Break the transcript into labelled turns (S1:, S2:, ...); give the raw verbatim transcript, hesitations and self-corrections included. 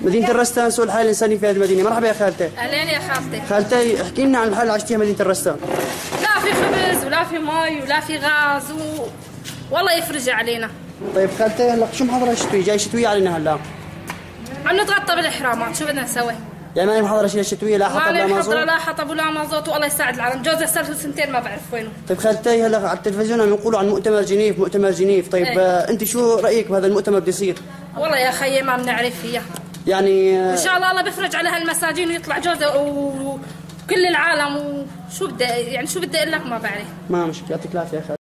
S1: مدينة الرستان سوء الحالة الإنسانية في هذه المدينة. مرحبا يا خالتي.
S2: أهلين يا خالتي.
S1: خالتي احكي لنا عن الحالة اللي عشتيها مدينة الرستان.
S2: لا في خبز ولا في مي ولا في غاز و... والله يفرج علينا.
S1: طيب خالتي هلا شو محاضرة شتوية؟ جاي شتوية علينا هلا.
S2: عم نتغطى بالإحرامات، شو بدنا نسوي؟
S1: يعني ما هي محاضرة شيء شتوية لا حطب لا مازوت؟
S2: لا حطب ولا مازوت والله يساعد العالم، جوزها صار له سنتين ما بعرف وينه.
S1: طيب خالتي هلا على التلفزيون عم يقولوا عن مؤتمر جنيف، مؤتمر جنيف، طيب
S2: ايه؟
S1: آه انت شو رأيك بهذا المؤتمر بده يصير؟
S2: والله يا خيي ما بنعرف هي.
S1: يعني
S2: ان شاء الله الله بيفرج على هالمساجين ويطلع جوزها وكل العالم وشو بدي يعني شو بدي اقول لك ما بعرف.
S1: ما مشكلة، يعطيك العافية يا خالتي.